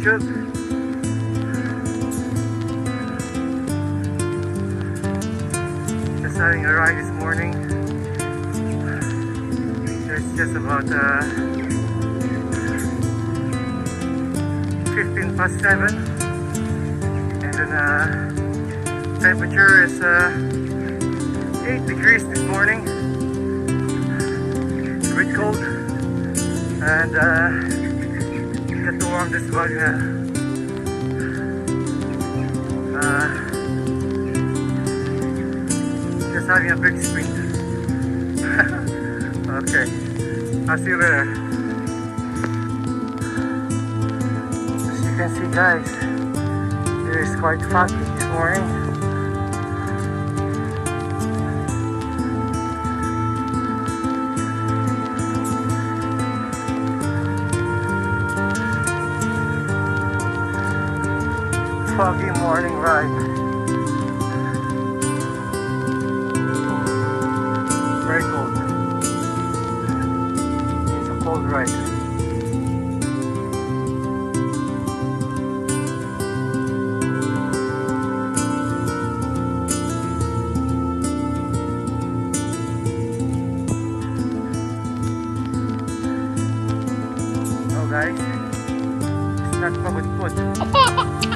good. Just having a ride this morning. So it's just about 15 past 7, and then temperature is 8 degrees this morning. It's a bit cold, and get to warm just about just having a big sprint. Okay, I'll see you later. As you can see, guys, it is quite foggy this morning. Foggy morning ride. Very cold. It's a cold ride. Oh guys, it's not public food.